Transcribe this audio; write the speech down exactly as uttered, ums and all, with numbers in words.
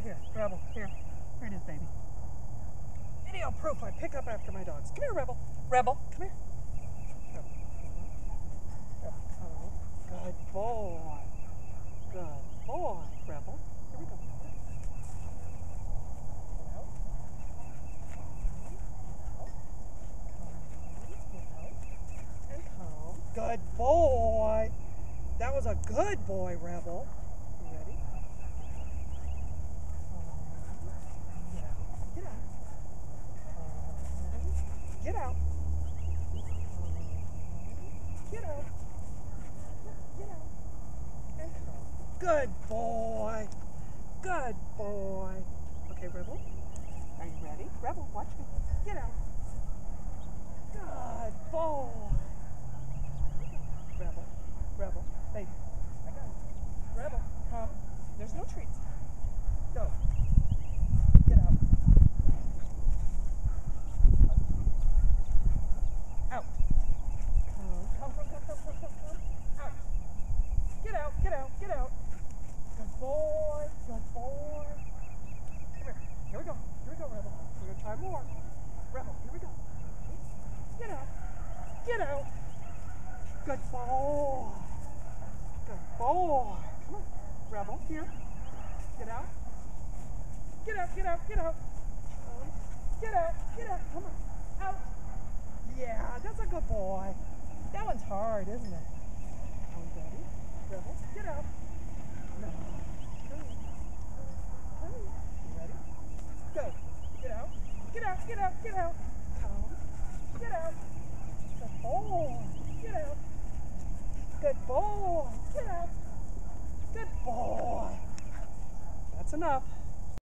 here, Rebel, here. Here it is, baby. Video proof I pick up after my dogs. Come here, Rebel. Rebel, come here. Rebel. Rebel. Oh, good boy. Good boy, Rebel. Here we go. Get out. And home. Good boy. That was a good boy, Rebel. You ready? Get out. Get out. Get out. Get out. And home. Good boy. Good boy. Okay, Rebel. Are you ready? Rebel, watch me. Get out. Good boy. Rebel. Rebel. Baby. I got it. Rebel, come. There's no treats. Go. Get out. Out. Come. Come, come, come, come, come, come, come. Out. Get out, get out, get out. Good boy. Good boy. Come here. Here we go. Here we go, Rebel. We're going to try more. Rebel, here we go. Get out. Get out. Good boy. Good boy. Come on. Rebel, here. Get out. Get out, get out, get out. Um, get out, get out. Come on. Out. Yeah, that's a good boy. That one's hard, isn't it? Are we ready? Rebel, get out. No. Hurry. Hurry. You ready? Go. Get out. Get out, get out, get out. Come. Get out. Good boy. Get out. Good boy. Get out. Good boy. That's enough.